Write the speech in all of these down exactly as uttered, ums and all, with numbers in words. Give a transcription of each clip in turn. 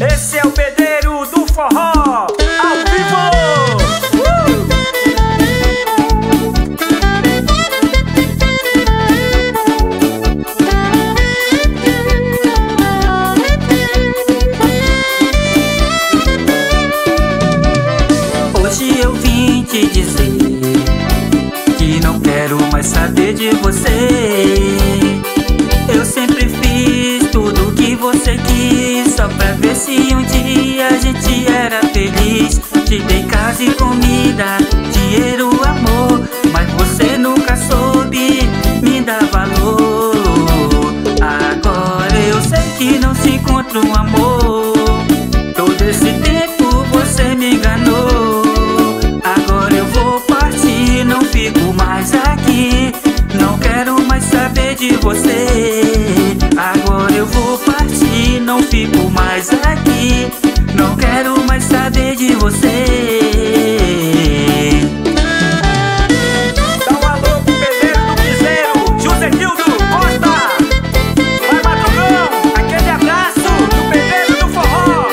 Esse é o pedreiro do forró, ao vivo! Uh! Hoje eu vim te dizer que não quero mais saber de você. Eu sempre fiz tudo o que você quis, só pra ver se um dia a gente era feliz. Te dei casa e comida, dinheiro, amor, mas você nunca soube me dar valor. Agora eu sei que não se encontra um amor. Todo esse tempo você me enganou. Agora eu vou partir, não fico mais aqui. Não quero mais saber de você. Agora eu vou partir, não fico mais aqui. Não quero mais saber de você. Dá um alô pro pedreiro do piseiro, José Nildo Costa. Vai, Madrugão, aquele abraço do pedreiro do forró.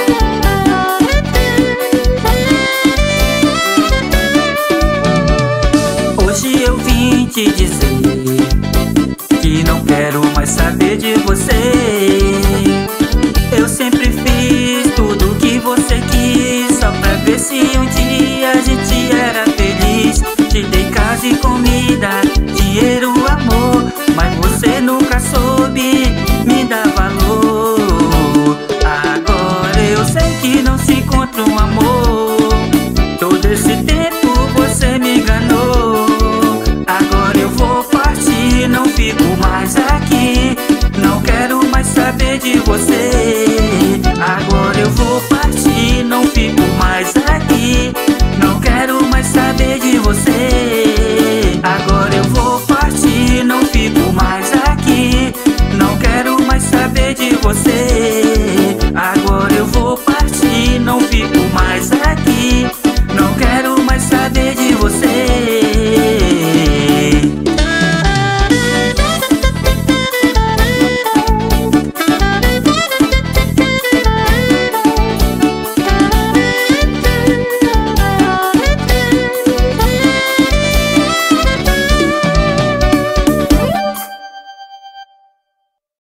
Hoje eu vim te dizer que não quero mais saber de você. Eu sempre fiz tudo o que você quis, só pra ver se um dia a gente era feliz. Te dei casa e comida, dinheiro, amor, mas você nunca soube me dar valor. Agora eu sei que não se encontra um amor. Todo esse tempo você me enganou. Agora eu vou partir, não fico mais aqui. Não quero mais saber de você.